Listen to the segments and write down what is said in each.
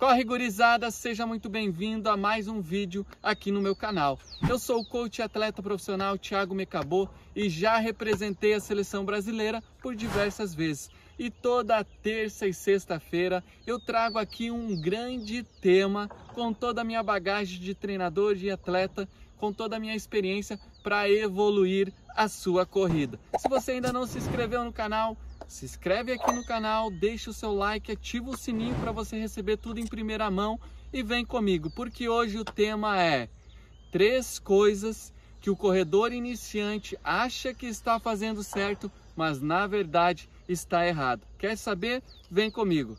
Corre, gurizada, seja muito bem-vindo a mais um vídeo aqui no meu canal. Eu sou o coach e atleta profissional Thiago Mecabô e já representei a seleção brasileira por diversas vezes. E toda terça e sexta-feira eu trago aqui um grande tema com toda a minha bagagem de treinador e atleta, com toda a minha experiência para evoluir a sua corrida. Se você ainda não se inscreveu no canal, se inscreve aqui no canal, deixa o seu like, ativa o sininho para você receber tudo em primeira mão e vem comigo, porque hoje o tema é 3 coisas que o corredor iniciante acha que está fazendo certo, mas na verdade está errado. Quer saber? Vem comigo!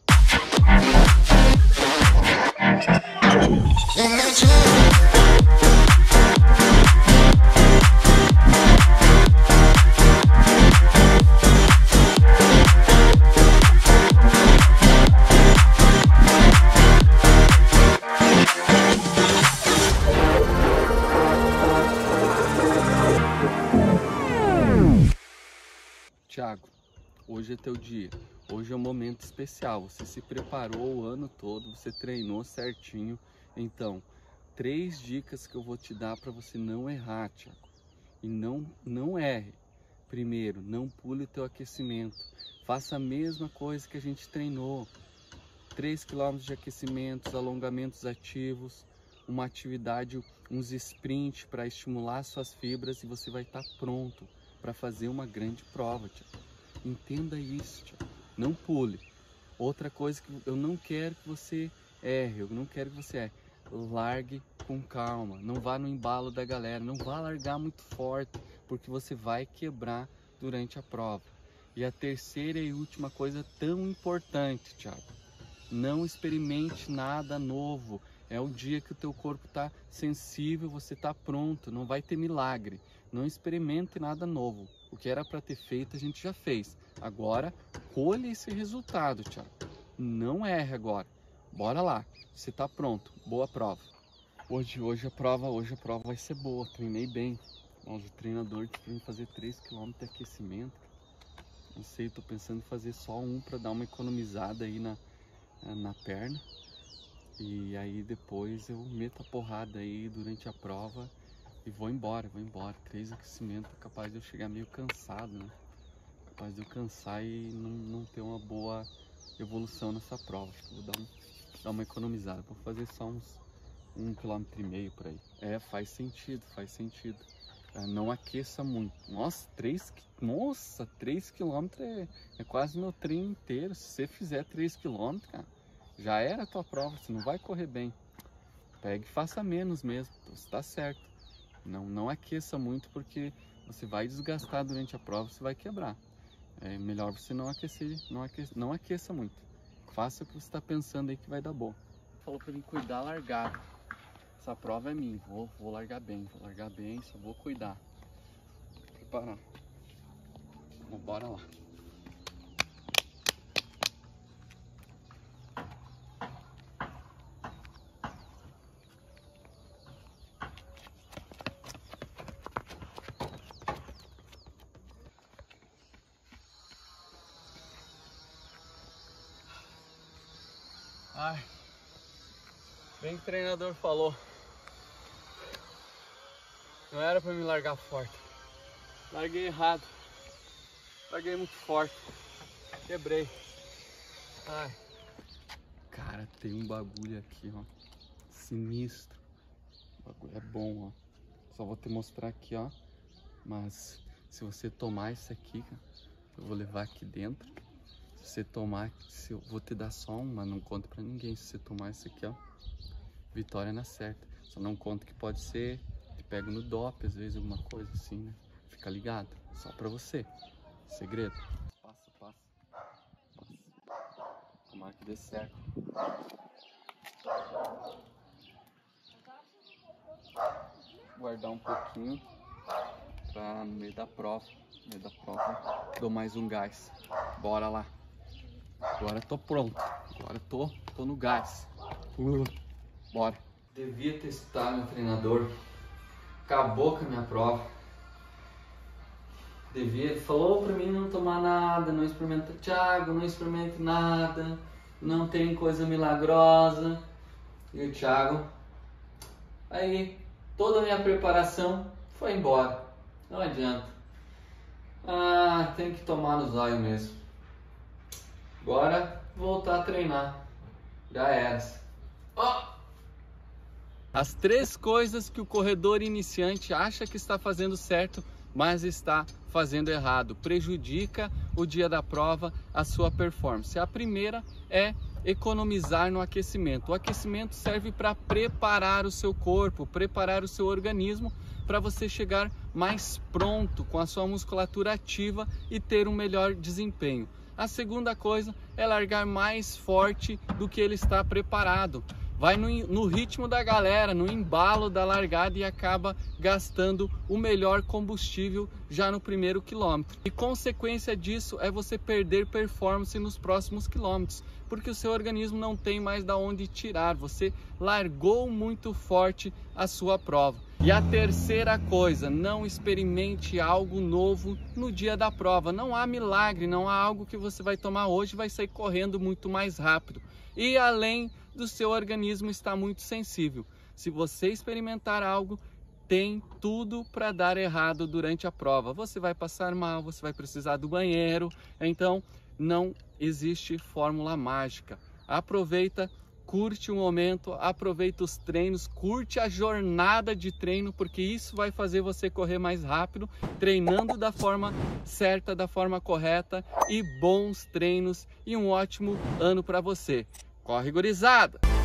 Thiago, hoje é teu dia, hoje é um momento especial, você se preparou o ano todo, você treinou certinho, então 3 dicas que eu vou te dar para você não errar, Thiago, e não erre. Primeiro, não pule o teu aquecimento, faça a mesma coisa que a gente treinou, 3 km de aquecimentos, alongamentos ativos, uma atividade, uns sprints para estimular suas fibras e você vai estar pronto para fazer uma grande prova, Thiago. Entenda isso, Thiago. Não pule. Outra coisa que eu não quero que você erre, eu não quero que você erre. Largue com calma, não vá no embalo da galera, não vá largar muito forte, porque você vai quebrar durante a prova. E a terceira e última coisa tão importante, Thiago, não experimente nada novo. É o dia que o teu corpo está sensível, você está pronto, não vai ter milagre. Não experimente nada novo. O que era para ter feito a gente já fez. Agora, colhe esse resultado, Thiago. Não erre agora. Bora lá, você está pronto. Boa prova. Hoje a prova vai ser boa. Treinei bem. Nossa, o treinador disse para mim fazer 3 km de aquecimento. Não sei, estou pensando em fazer só um para dar uma economizada aí na perna. E aí depois eu meto a porrada aí durante a prova e vou embora. 3 aquecimentos, capaz de eu chegar meio cansado, né? Capaz de eu cansar e não ter uma boa evolução nessa prova. Acho que vou dar uma economizada. Vou fazer só uns 1,5 km por aí. É, faz sentido. Não aqueça muito. Nossa, 3 km é quase meu treino inteiro. Se você fizer 3 km, cara, já era a tua prova, você não vai correr bem. Pegue e faça menos mesmo, você tá certo. Não aqueça muito, porque você vai desgastar durante a prova, você vai quebrar. É melhor você não aqueça muito. Faça o que você está pensando aí que vai dar bom. Falou para mim cuidar a largada. Essa prova é minha, vou largar bem, só vou cuidar. Preparar. Então, bora lá. Ai, bem que o treinador falou, não era pra me largar forte, larguei errado, larguei muito forte, quebrei. Ai, cara, tem um bagulho aqui, ó, sinistro, o bagulho é bom, ó, só vou te mostrar aqui, ó, mas se você tomar isso aqui, cara, eu vou levar aqui dentro. Se você tomar, eu vou te dar só um, mas não conta pra ninguém. Se você tomar isso aqui, ó, vitória na certa. Só não conta que pode ser, te pego no dope, às vezes alguma coisa assim, né? Fica ligado, só pra você. Segredo. Passa. Tomara que dê certo. Guardar um pouquinho pra no meio da prova. Dou mais um gás. Bora lá. Agora tô pronto, agora tô no gás. Bora. Devia ter escutado meu treinador. Acabou com a minha prova. Ele falou pra mim não tomar nada, não experimentar. Thiago, não experimente nada. não tem coisa milagrosa. E o Thiago, aí toda a minha preparação foi embora. Não adianta. Ah, tem que tomar no zóio mesmo. Agora voltar a treinar. Já era. As 3 coisas que o corredor iniciante acha que está fazendo certo, mas está fazendo errado. Prejudica o dia da prova, a sua performance. A primeira é economizar no aquecimento. O aquecimento serve para preparar o seu corpo, preparar o seu organismo para você chegar mais pronto com a sua musculatura ativa e ter um melhor desempenho. A segunda coisa é largar mais forte do que ele está preparado. Vai no ritmo da galera, no embalo da largada e acaba gastando o melhor combustível já no primeiro quilômetro. E consequência disso é você perder performance nos próximos quilômetros, porque o seu organismo não tem mais da onde tirar, você largou muito forte a sua prova. E a terceira coisa, não experimente algo novo no dia da prova. Não há milagre, não há algo que você vai tomar hoje e vai sair correndo muito mais rápido. E além do seu organismo estar muito sensível, se você experimentar algo, tem tudo para dar errado durante a prova. Você vai passar mal, você vai precisar do banheiro, então não existe fórmula mágica. Aproveita, curte o momento, aproveita os treinos, curte a jornada de treino, porque isso vai fazer você correr mais rápido, treinando da forma certa, da forma correta, e bons treinos e um ótimo ano para você. Corre, gurizada!